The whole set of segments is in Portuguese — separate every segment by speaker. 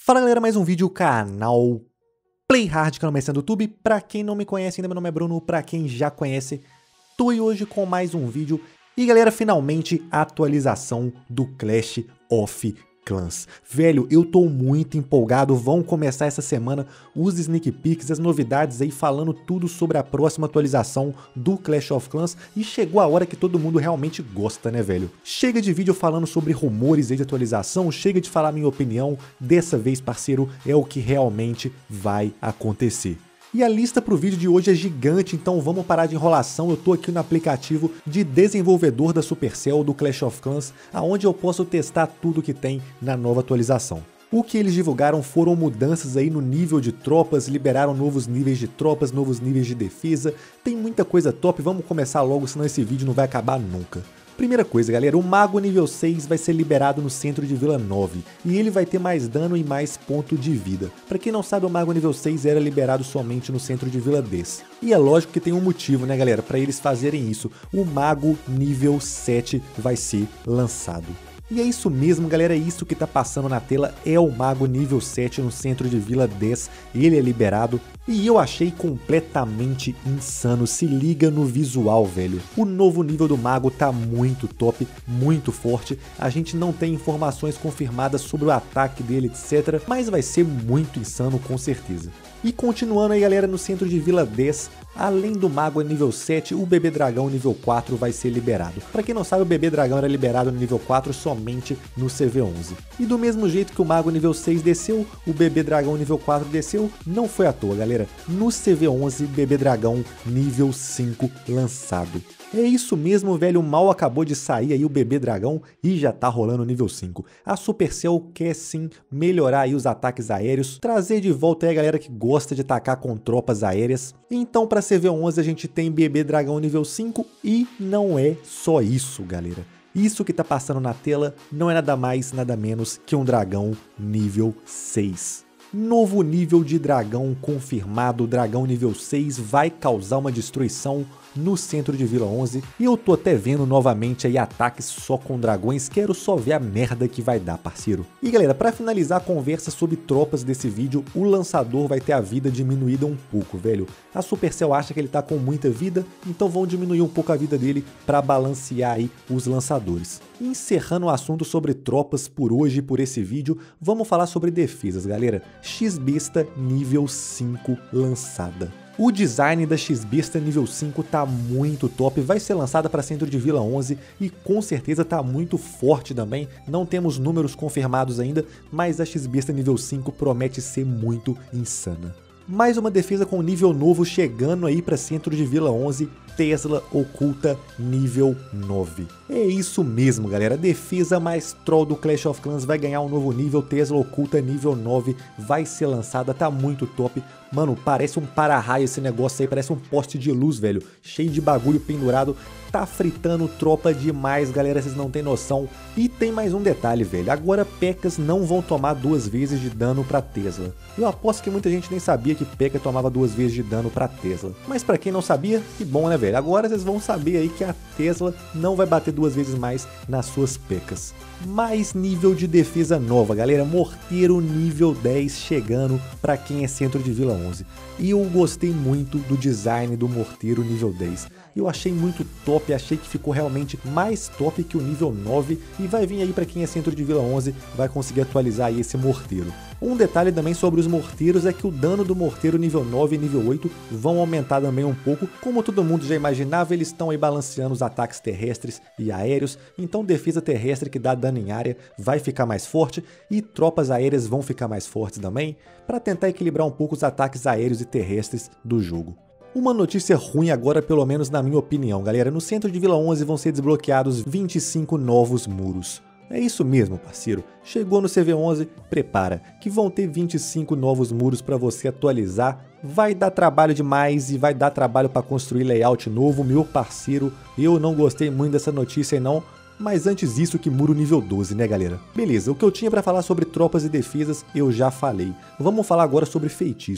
Speaker 1: Fala galera, mais um vídeo, canal Play Hard, canal Mestre do YouTube. Pra quem não me conhece ainda, meu nome é Bruno. Pra quem já conhece, tô aí hoje com mais um vídeo. E galera, finalmente a atualização do Clash of Clans. Velho, eu tô muito empolgado, vão começar essa semana os sneak peeks, as novidades aí, falando tudo sobre a próxima atualização do Clash of Clans, e chegou a hora que todo mundo realmente gosta, né, velho? Chega de vídeo falando sobre rumores aí de atualização, chega de falar minha opinião, dessa vez, parceiro, é o que realmente vai acontecer. E a lista para o vídeo de hoje é gigante, então vamos parar de enrolação. Eu tô aqui no aplicativo de desenvolvedor da Supercell do Clash of Clans, aonde eu posso testar tudo que tem na nova atualização. O que eles divulgaram foram mudanças aí no nível de tropas, liberaram novos níveis de tropas, novos níveis de defesa, tem muita coisa top, vamos começar logo, senão esse vídeo não vai acabar nunca. Primeira coisa, galera, o Mago nível 6 vai ser liberado no centro de Vila 9 e ele vai ter mais dano e mais ponto de vida. Pra quem não sabe, o Mago nível 6 era liberado somente no centro de Vila 10. E é lógico que tem um motivo, né, galera, pra eles fazerem isso. O Mago nível 7 vai ser lançado. E é isso mesmo, galera, é isso que tá passando na tela, é o Mago nível 7 no centro de Vila 10, ele é liberado e eu achei completamente insano, se liga no visual, velho. O novo nível do Mago tá muito top, muito forte, a gente não tem informações confirmadas sobre o ataque dele, etc, mas vai ser muito insano com certeza. E continuando aí, galera, no centro de Vila 10, além do Mago nível 7, o Bebê Dragão nível 4 vai ser liberado. Pra quem não sabe, o Bebê Dragão era liberado no nível 4 somente no CV11. E do mesmo jeito que o Mago nível 6 desceu, o Bebê Dragão nível 4 desceu, não foi à toa, galera. No CV11, Bebê Dragão nível 5 lançado. É isso mesmo, velho, mal acabou de sair aí o Bebê Dragão e já tá rolando o nível 5. A Supercell quer sim melhorar aí os ataques aéreos, trazer de volta aí a galera que gosta de atacar com tropas aéreas. Então para CV11 a gente tem Bebê Dragão nível 5 e não é só isso, galera. Isso que tá passando na tela não é nada mais, nada menos que um dragão nível 6. Novo nível de dragão confirmado, o dragão nível 6 vai causar uma destruição no centro de Vila 11 e eu tô até vendo novamente aí ataques só com dragões, quero só ver a merda que vai dar, parceiro. E galera, pra finalizar a conversa sobre tropas desse vídeo, o lançador vai ter a vida diminuída um pouco, velho. A Supercell acha que ele tá com muita vida, então vão diminuir um pouco a vida dele pra balancear aí os lançadores. Encerrando o assunto sobre tropas por hoje e por esse vídeo, vamos falar sobre defesas, galera. X-Besta nível 5 lançada. O design da X-Besta nível 5 tá muito top, vai ser lançada para centro de Vila 11 e com certeza tá muito forte também, não temos números confirmados ainda, mas a X-Besta nível 5 promete ser muito insana. Mais uma defesa com nível novo chegando aí para centro de Vila 11, Tesla Oculta nível 9. É isso mesmo, galera, a defesa mais troll do Clash of Clans vai ganhar um novo nível, Tesla Oculta nível 9 vai ser lançada, tá muito top. Mano, parece um para-raio esse negócio aí, parece um poste de luz, velho, cheio de bagulho pendurado, tá fritando tropa demais, galera, vocês não tem noção. E tem mais um detalhe, velho, agora P.E.K.K.A.s não vão tomar 2 vezes de dano pra Tesla. Eu aposto que muita gente nem sabia que P.E.K.K.A. tomava 2 vezes de dano pra Tesla, mas pra quem não sabia, que bom, né, velho, agora vocês vão saber aí que a Tesla não vai bater 2 vezes mais nas suas P.E.K.K.A.s. Mais nível de defesa nova, galera, Morteiro nível 10 chegando pra quem é centro de Vila 11. E eu gostei muito do design do Morteiro nível 10. Eu achei muito top, achei que ficou realmente mais top que o nível 9 e vai vir aí para quem é centro de Vila 11, vai conseguir atualizar aí esse morteiro. Um detalhe também sobre os morteiros é que o dano do morteiro nível 9 e nível 8 vão aumentar também um pouco, como todo mundo já imaginava, eles estão aí balanceando os ataques terrestres e aéreos, então defesa terrestre que dá dano em área vai ficar mais forte e tropas aéreas vão ficar mais fortes também, para tentar equilibrar um pouco os ataques aéreos e terrestres do jogo. Uma notícia ruim agora, pelo menos na minha opinião, galera, no centro de Vila 11 vão ser desbloqueados 25 novos muros. É isso mesmo, parceiro, chegou no CV11, prepara, que vão ter 25 novos muros para você atualizar, vai dar trabalho demais e vai dar trabalho para construir layout novo, meu parceiro, eu não gostei muito dessa notícia não, mas antes disso que muro nível 12, né, galera? Beleza, o que eu tinha para falar sobre tropas e defesas eu já falei, vamos falar agora sobre feitiços.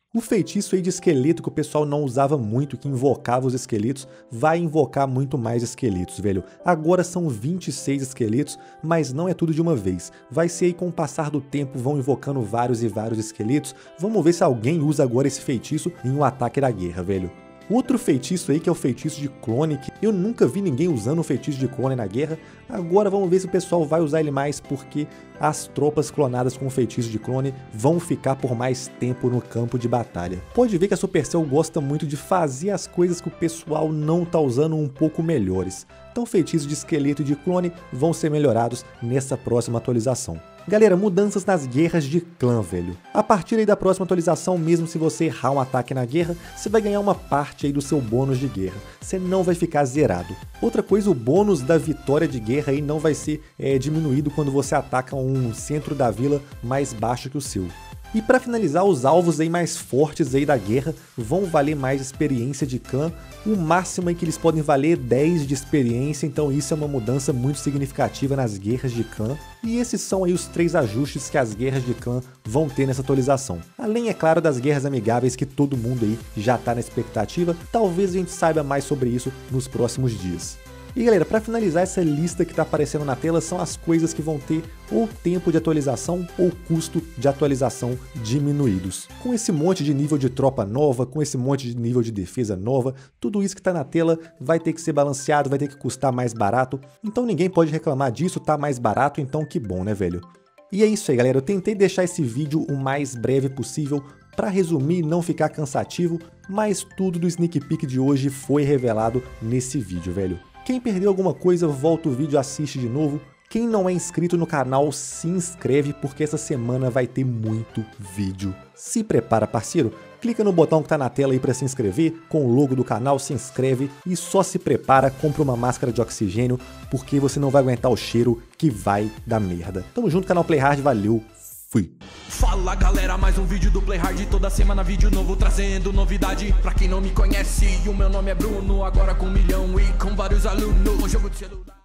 Speaker 1: O feitiço aí de esqueleto que o pessoal não usava muito, que invocava os esqueletos, vai invocar muito mais esqueletos, velho. Agora são 26 esqueletos, mas não é tudo de uma vez. Vai ser aí com o passar do tempo, vão invocando vários e vários esqueletos. Vamos ver se alguém usa agora esse feitiço em um ataque da guerra, velho. Outro feitiço aí que é o feitiço de clone, que eu nunca vi ninguém usando o feitiço de clone na guerra. Agora vamos ver se o pessoal vai usar ele mais, porque as tropas clonadas com o feitiço de clone vão ficar por mais tempo no campo de batalha. Pode ver que a Supercell gosta muito de fazer as coisas que o pessoal não tá usando um pouco melhores. Então feitiços de esqueleto e de clone vão ser melhorados nessa próxima atualização. Galera, mudanças nas guerras de clã, velho. A partir aí da próxima atualização, mesmo se você errar um ataque na guerra, você vai ganhar uma parte aí do seu bônus de guerra. Você não vai ficar zerado. Outra coisa, o bônus da vitória de guerra aí não vai ser diminuído quando você ataca um centro da vila mais baixo que o seu. E para finalizar, os alvos aí mais fortes aí da guerra vão valer mais experiência de clã. O máximo aí que eles podem valer é 10 de experiência, então isso é uma mudança muito significativa nas guerras de clã. E esses são aí os 3 ajustes que as guerras de clã vão ter nessa atualização. Além, é claro, das guerras amigáveis que todo mundo aí já tá na expectativa. Talvez a gente saiba mais sobre isso nos próximos dias. E galera, para finalizar essa lista que está aparecendo na tela, são as coisas que vão ter ou tempo de atualização ou custo de atualização diminuídos. Com esse monte de nível de tropa nova, com esse monte de nível de defesa nova, tudo isso que está na tela vai ter que ser balanceado, vai ter que custar mais barato. Então ninguém pode reclamar disso, tá mais barato, então que bom, né, velho? E é isso aí, galera, eu tentei deixar esse vídeo o mais breve possível, para resumir e não ficar cansativo, mas tudo do sneak peek de hoje foi revelado nesse vídeo, velho. Quem perdeu alguma coisa, volta o vídeo e assiste de novo. Quem não é inscrito no canal, se inscreve, porque essa semana vai ter muito vídeo. Se prepara, parceiro. Clica no botão que tá na tela aí para se inscrever, com o logo do canal, se inscreve e só se prepara, compra uma máscara de oxigênio, porque você não vai aguentar o cheiro que vai dar merda. Tamo junto, canal Playhard, valeu, fui!
Speaker 2: Fala galera, mais um vídeo do Playhard, toda semana vídeo novo trazendo novidade. Pra quem não me conhece, o meu nome é Bruno, agora com 1 milhão e com vários alunos. Um jogo de celular.